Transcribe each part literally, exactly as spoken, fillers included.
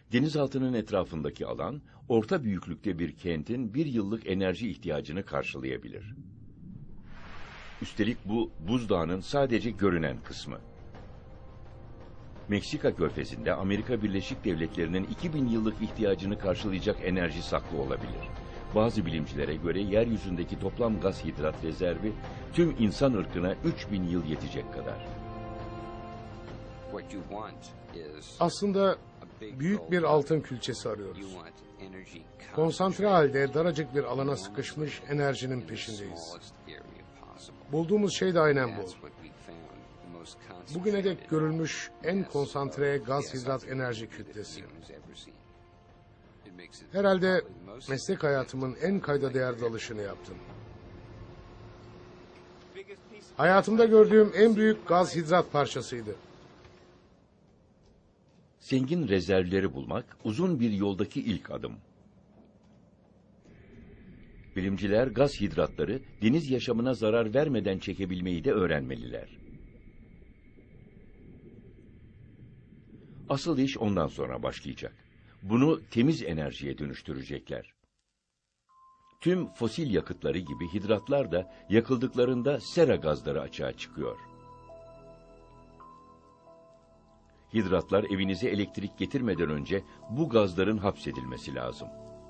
Denizaltının etrafındaki alan, orta büyüklükte bir kentin bir yıllık enerji ihtiyacını karşılayabilir. Üstelik bu, buzdağının sadece görünen kısmı. Meksika Körfezi'nde Amerika Birleşik Devletleri'nin iki bin yıllık ihtiyacını karşılayacak enerji saklı olabilir. Bazı bilimcilere göre yeryüzündeki toplam gaz hidrat rezervi tüm insan ırkına üç bin yıl yetecek kadar. Aslında büyük bir altın külçesi arıyoruz. Konsantre halde daracık bir alana sıkışmış enerjinin peşindeyiz. Bulduğumuz şey de aynen bu. Bugüne dek görülmüş en konsantre gaz hidrat enerji kütlesi. Herhalde meslek hayatımın en kayda değer dalışını yaptım. Hayatımda gördüğüm en büyük gaz hidrat parçasıydı. Zengin rezervleri bulmak uzun bir yoldaki ilk adım. Bilimciler gaz hidratları deniz yaşamına zarar vermeden çekebilmeyi de öğrenmeliler. Asıl iş ondan sonra başlayacak. Bunu temiz enerjiye dönüştürecekler. Tüm fosil yakıtları gibi hidratlar da yakıldıklarında sera gazları açığa çıkıyor. Hidratlar evinize elektrik getirmeden önce bu gazların hapsedilmesi lazım.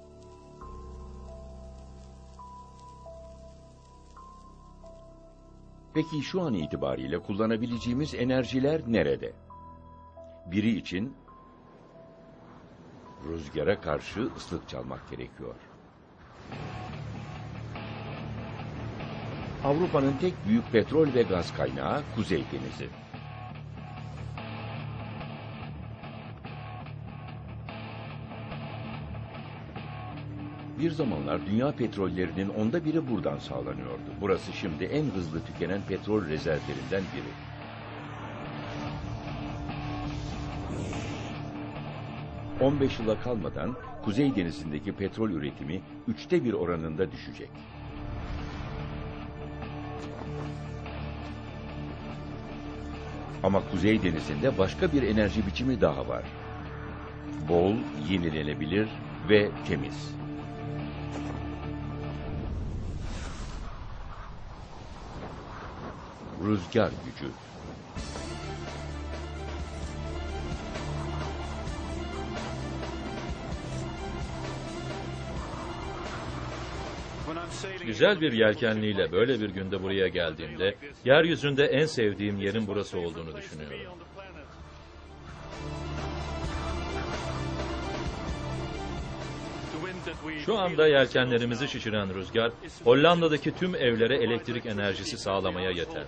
Peki şu an itibariyle kullanabileceğimiz enerjiler nerede? Biri için rüzgara karşı ıslık çalmak gerekiyor. Avrupa'nın tek büyük petrol ve gaz kaynağı Kuzey Denizi. Bir zamanlar dünya petrollerinin onda biri buradan sağlanıyordu. Burası şimdi en hızlı tükenen petrol rezervlerinden biri. on beş yıla kalmadan Kuzey Denizi'ndeki petrol üretimi üçte bir oranında düşecek. Ama Kuzey Denizi'nde başka bir enerji biçimi daha var. Bol, yenilenebilir ve temiz. Rüzgar gücü. Güzel bir yelkenliyle böyle bir günde buraya geldiğimde, yeryüzünde en sevdiğim yerin burası olduğunu düşünüyorum. Şu anda yelkenlerimizi şişiren rüzgar, Hollanda'daki tüm evlere elektrik enerjisi sağlamaya yeter.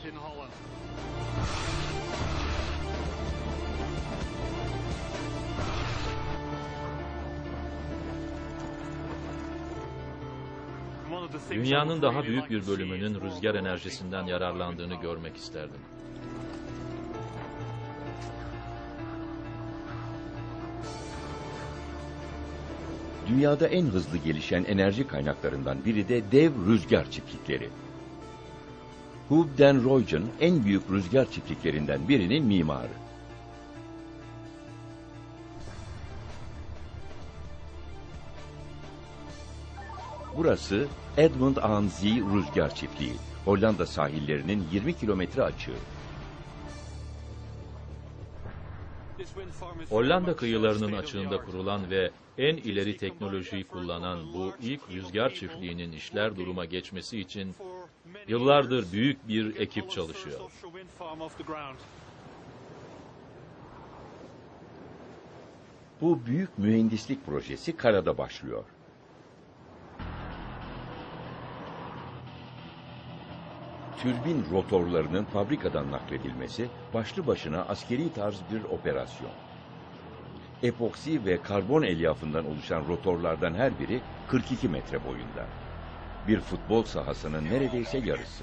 Dünyanın daha büyük bir bölümünün rüzgar enerjisinden yararlandığını görmek isterdim. Dünyada en hızlı gelişen enerji kaynaklarından biri de dev rüzgar çiftlikleri. Huub den Ruygen en büyük rüzgar çiftliklerinden birinin mimarı. Burası Edmund aan Zee Rüzgar Çiftliği, Hollanda sahillerinin yirmi kilometre açığı. Hollanda kıyılarının açığında kurulan ve en ileri teknolojiyi kullanan bu ilk rüzgar çiftliğinin işler duruma geçmesi için yıllardır büyük bir ekip çalışıyor. Bu büyük mühendislik projesi karada başlıyor. Türbin rotorlarının fabrikadan nakledilmesi başlı başına askeri tarz bir operasyon. Epoksi ve karbon elyafından oluşan rotorlardan her biri kırk iki metre boyunda. Bir futbol sahasının neredeyse yarısı.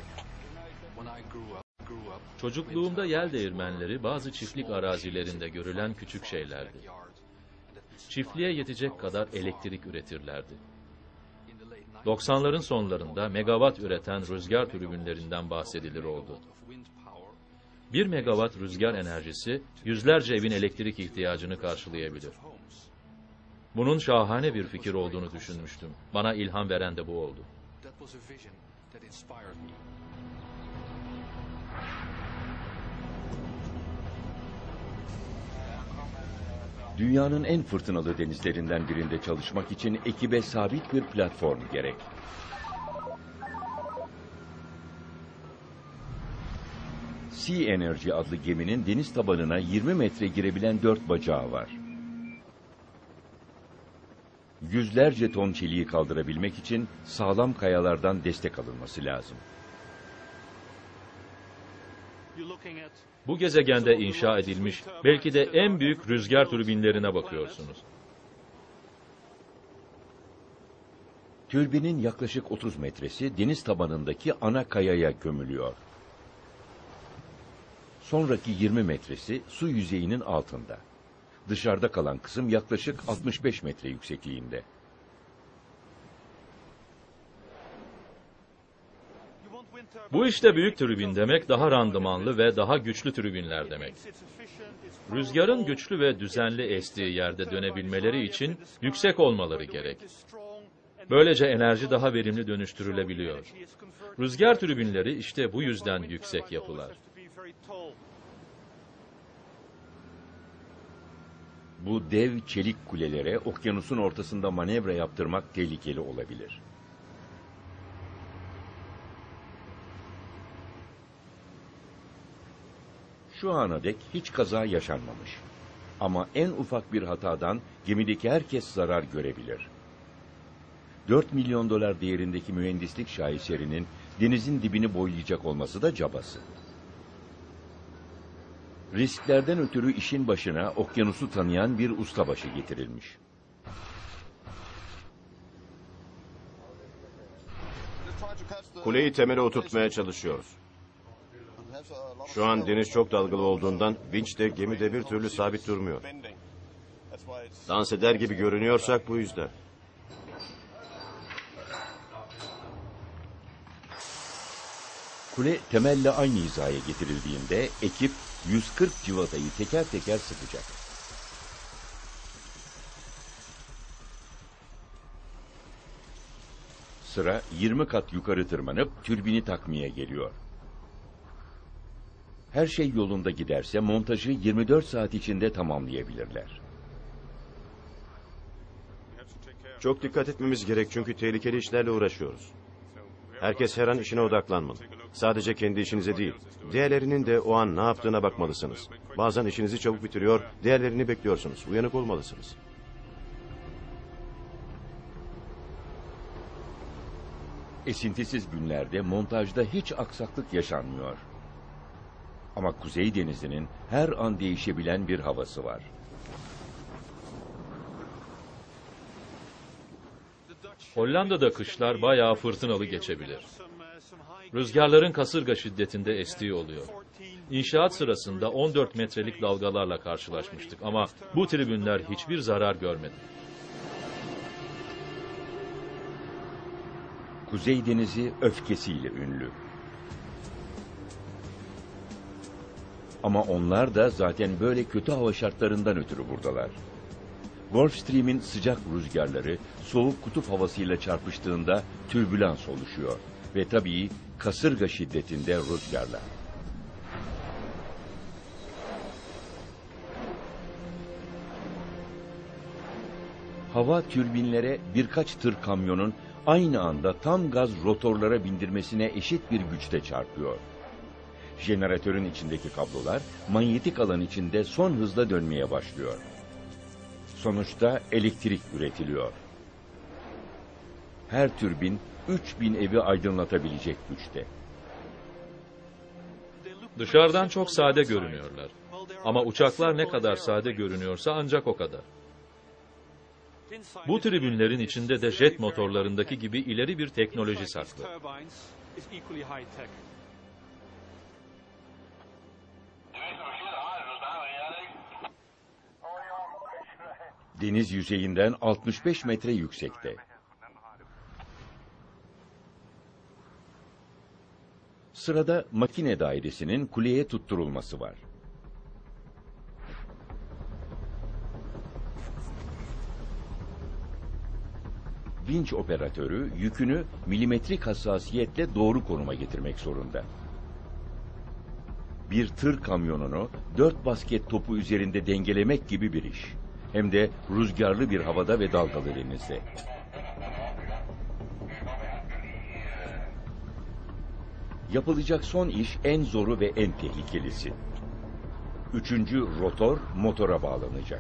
Çocukluğumda yel değirmenleri bazı çiftlik arazilerinde görülen küçük şeylerdi. Çiftliğe yetecek kadar elektrik üretirlerdi. doksanların sonlarında megawatt üreten rüzgar türbinlerinden bahsedilir oldu. Bir megawatt rüzgar enerjisi yüzlerce evin elektrik ihtiyacını karşılayabilir. Bunun şahane bir fikir olduğunu düşünmüştüm. Bana ilham veren de bu oldu. Dünyanın en fırtınalı denizlerinden birinde çalışmak için ekibe sabit bir platform gerek. Sea Energy adlı geminin deniz tabanına yirmi metre girebilen dört bacağı var. Yüzlerce ton çeliği kaldırabilmek için sağlam kayalardan destek alınması lazım. Bu gezegende inşa edilmiş belki de en büyük rüzgar türbinlerine bakıyorsunuz. Türbinin yaklaşık otuz metresi deniz tabanındaki ana kayaya gömülüyor. Sonraki yirmi metresi su yüzeyinin altında. Dışarıda kalan kısım yaklaşık altmış beş metre yüksekliğinde. Bu işte büyük türbin demek daha randımanlı ve daha güçlü türbinler demek. Rüzgarın güçlü ve düzenli estiği yerde dönebilmeleri için yüksek olmaları gerek. Böylece enerji daha verimli dönüştürülebiliyor. Rüzgar türbinleri işte bu yüzden yüksek yapılar. Bu dev çelik kulelere okyanusun ortasında manevra yaptırmak tehlikeli olabilir. Şu ana dek hiç kaza yaşanmamış. Ama en ufak bir hatadan gemideki herkes zarar görebilir. dört milyon dolar değerindeki mühendislik şaheserinin denizin dibini boylayacak olması da cabası. Risklerden ötürü işin başına okyanusu tanıyan bir ustabaşı getirilmiş. Kuleyi temele oturtmaya çalışıyoruz. Şu an deniz çok dalgalı olduğundan vinç de gemi de bir türlü sabit durmuyor. Dans eder gibi görünüyorsak bu yüzden. Kule temelle aynı hizaya getirildiğinde ekip yüz kırk civatayı teker teker sıkacak. Sıra yirmi kat yukarı tırmanıp türbini takmaya geliyor. Her şey yolunda giderse montajı yirmi dört saat içinde tamamlayabilirler. Çok dikkat etmemiz gerek çünkü tehlikeli işlerle uğraşıyoruz. Herkes her an işine odaklanmalı. Sadece kendi işinize değil, diğerlerinin de o an ne yaptığına bakmalısınız. Bazen işinizi çabuk bitiriyor, diğerlerini bekliyorsunuz. Uyanık olmalısınız. Esintisiz günlerde montajda hiç aksaklık yaşanmıyor. Ama Kuzey Denizi'nin her an değişebilen bir havası var. Hollanda'da kışlar bayağı fırtınalı geçebilir. Rüzgarların kasırga şiddetinde estiği oluyor. İnşaat sırasında on dört metrelik dalgalarla karşılaşmıştık ama bu tribünler hiçbir zarar görmedi. Kuzey Denizi öfkesiyle ünlü. Ama onlar da zaten böyle kötü hava şartlarından ötürü buradalar. Gulf Stream'in sıcak rüzgarları soğuk kutup havasıyla çarpıştığında türbülans oluşuyor ve tabii kasırga şiddetinde rüzgarlar. Hava türbinlere birkaç tır kamyonun aynı anda tam gaz rotorlara bindirmesine eşit bir güçte çarpıyor. Jeneratörün içindeki kablolar manyetik alan içinde son hızla dönmeye başlıyor. Sonuçta elektrik üretiliyor. Her türbin üç bin evi aydınlatabilecek güçte. Dışarıdan çok sade görünüyorlar. Ama uçaklar ne kadar sade görünüyorsa ancak o kadar. Bu tribünlerin içinde de jet motorlarındaki gibi ileri bir teknoloji saklı. Deniz yüzeyinden altmış beş metre yüksekte. Sırada makine dairesinin kuleye tutturulması var. vinç operatörü yükünü milimetrik hassasiyetle doğru konuma getirmek zorunda. Bir tır kamyonunu dört basket topu üzerinde dengelemek gibi bir iş. Hem de rüzgarlı bir havada ve dalgalı denizde. Yapılacak son iş en zoru ve en tehlikelisi. Üçüncü rotor motora bağlanacak.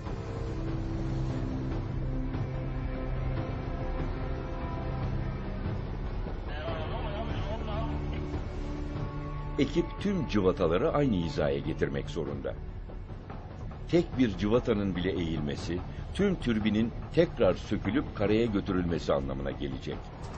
Ekip tüm cıvataları aynı hizaya getirmek zorunda. Tek bir cıvatanın bile eğilmesi, tüm türbinin tekrar sökülüp karaya götürülmesi anlamına gelecek.